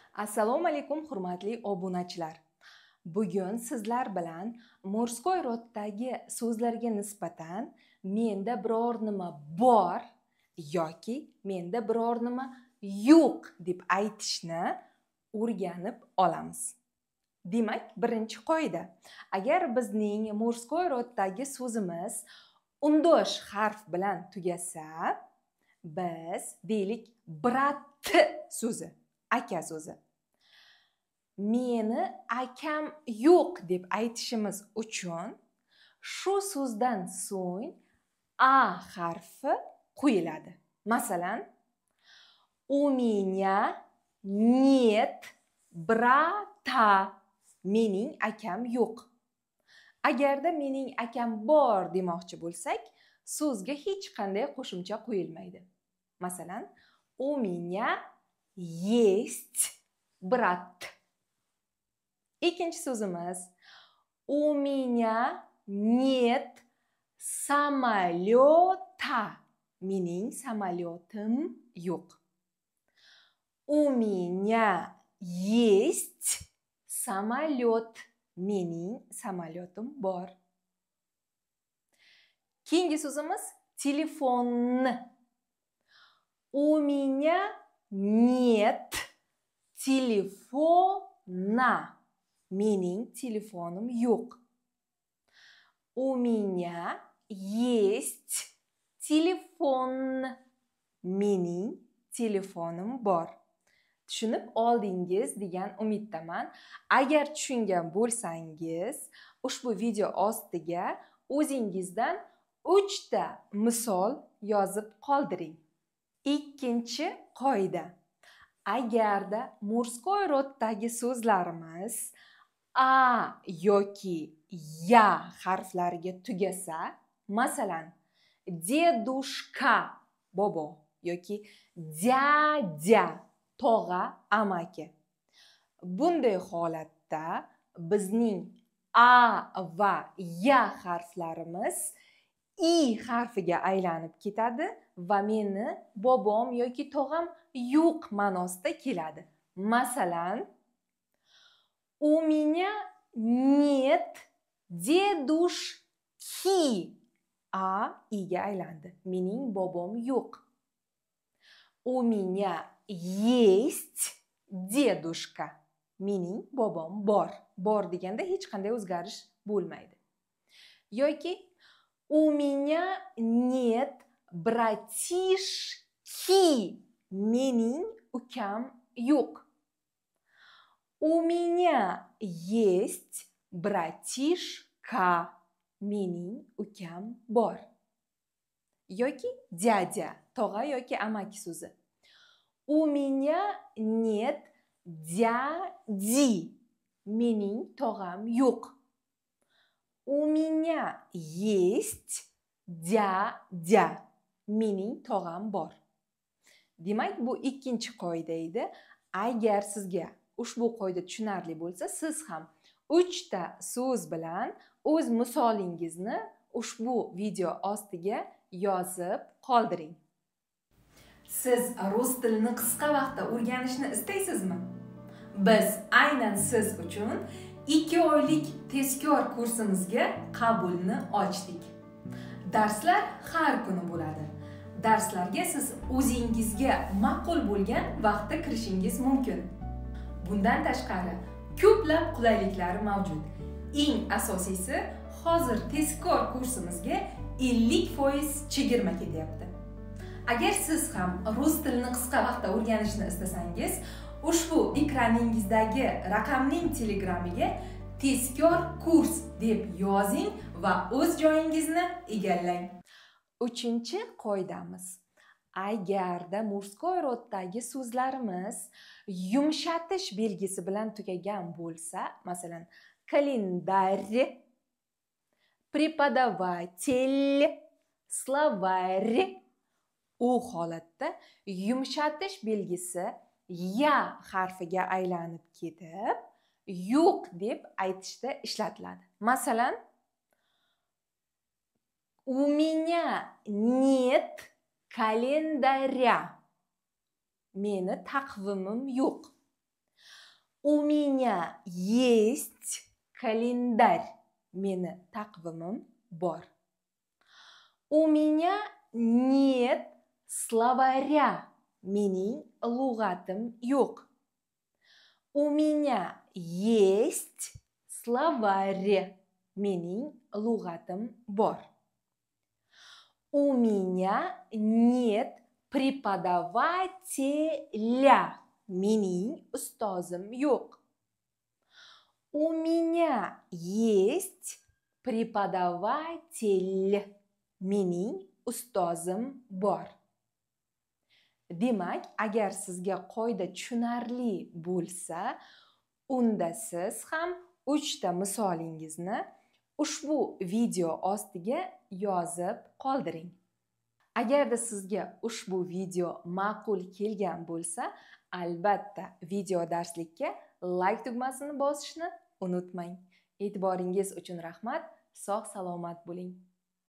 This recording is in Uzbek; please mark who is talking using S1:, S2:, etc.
S1: Assalomu alaykum hurmatli obunachilar. Bugun sizlar bilan morskoy roddagi so'zlarga nisbatan menda biror nima bor yoki menda biror nima yo'q deb aytishni o'rganib olamiz. Demak, birinchi qoida. Agar bizning morskoy roddagi so'zimiz undosh harf bilan tugasa, biz deylik brat so'zi, aka so'zi. Meni akam yo'q deb aytishimiz uchun shu so'zdan so'ng a harfi qo'yiladi. Masalan, у меня нет brata. Mening akam yo'q. Agarda mening akam bor demoqchi bo'lsak, so'zga hech qanday qo'shimcha qo'yilmaydi. Masalan, у меня есть брат. Ikkinchi so'zimiz у меня нет самолета. Mening samolyotim yo'q. У меня есть самолет. Mening samolyotim bor. Keyingi so'zimiz telefon. У меня нет телефона. Mening telefonim yo'q. У меня есть telefon. Mening telefonim bor. Tushunib oldingiz degan umiddaman. Agar tushungan bo'lsangiz, ushbu video ostiga o'zingizdan 3 ta misol yozib qoldiring. Ikkinchi qoida. Agarda morskoy roddagi so'zlarimiz a yoki ya harflariga tugasa, masalan, dedushka bobo yoki dядя tog'a amaki. Bunday holatda bizning a va ya harflarimiz i harfiga aylanib ketadi va meni bobom yoki tog'am yo'q ma'nosida keladi. Masalan, у меня нет дедушки. A iga aylandi. Mening bobom yo'q. У меня есть дедушка. Mening bobom bor. Bor deganda hech qanday o'zgarish bo'lmaydi. Yoki у меня нет bratishki. Mening ukam yo'q. У меня есть братишка. Mening ukam bor. Yoki dядя, tog'a yoki amaki so'zi. У меня нет дяди. Mening tog'am yo'q. У меня есть dядя. Mening tog'am bor. Demak, bu ikkinchi qoida edi. Agar sizga ushbu qoida tushunarli bo'lsa, siz ham 3 ta so'z bilan o'z misolingizni ushbu video ostiga yozib qoldiring. Siz rus tilini qisqa vaqtda o'rganishni istaysizmi? Biz aynan siz uchun 2 oylik tezkor kursimizga qabulni ochdik. Darslar har kuni bo'ladi. Darslarga siz o'zingizga ma'qul bo'lgan vaqtda kirishingiz mumkin. Bundan tashqari, ko'plab qulayliklar mavjud. Eng asosiysi, hozir tezkor kursimizga 50% chegirma ketyapti. Agar siz ham rus tilini qisqa vaqtda o'rganishni istasangiz, ushbu ekraningizdagi raqamning telegramiga tezkor kurs deb yozing va o'z joyingizni egallang. Uchinchi qoidamiz. Agarda morskoy roddagi so'zlarimiz yumshatish belgisi bilan tugagan bo'lsa, masalan, kalendarь, преподаватель, словарь, u holatda yumshatish belgisi ya harfiga aylanib ketib, yo'q deb aytishda ishlatiladi. Masalan, у меня нет kalendarya. Meni taqvimim yo'q. У меня есть календарь. Meni taqvimim bor. У меня нет словаря. Mening lug'atim yo'q. У меня есть словарь. Mening lug'atim bor. У меня нет преподавателя. Mening ustozim yo'q. У меня есть преподаватель. Mening ustozim bor. Demak, agar sizga qoida tushunarli bo'lsa, unda siz ham 3 ta misolingizni ushbu video ostiga yozib qoldiring. Agarda sizga ushbu video ma'qul kelgan bo'lsa, albatta video darslikka like tugmasini bosishni unutmang. E'tiboringiz uchun rahmat. Sog' salomat bo'ling.